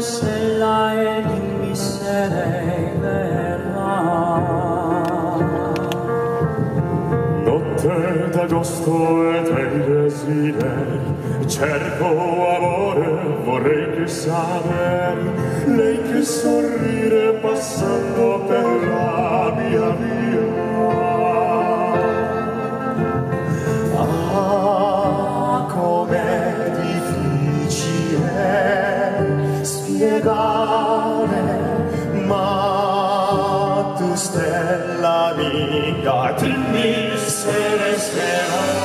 se l'aer dimmi se lei verrà. Notte d'agosto e dei desideri, cerco amore, vorrei che sapere, lei che sorride passando per la mia via. Ah, com'è difficile spiegare, ma tu stella amica dimmi se resterà.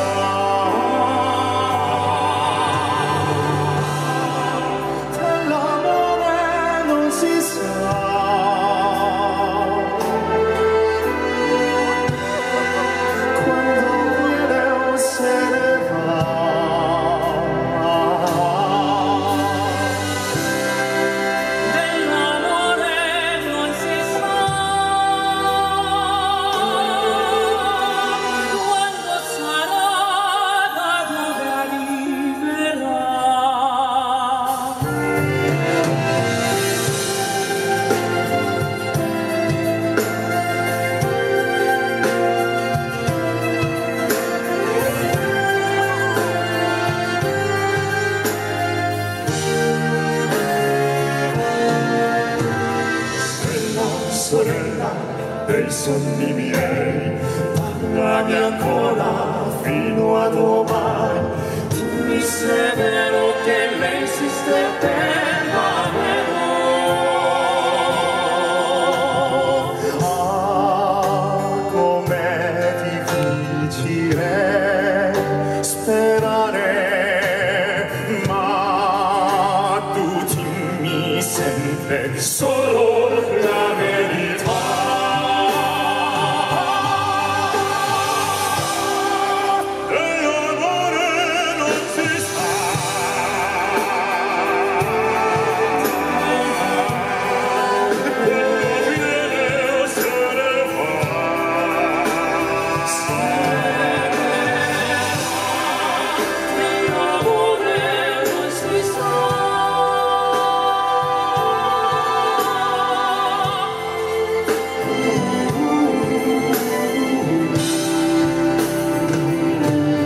Sorella dei sogni miei, parlami ancora fino a domani. Dimmi se è vero che lei esiste per davvero. Ah, com'è difficile sperare, ma tu dimmi sempre solo la verità.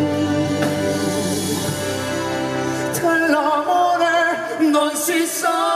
Non si sa.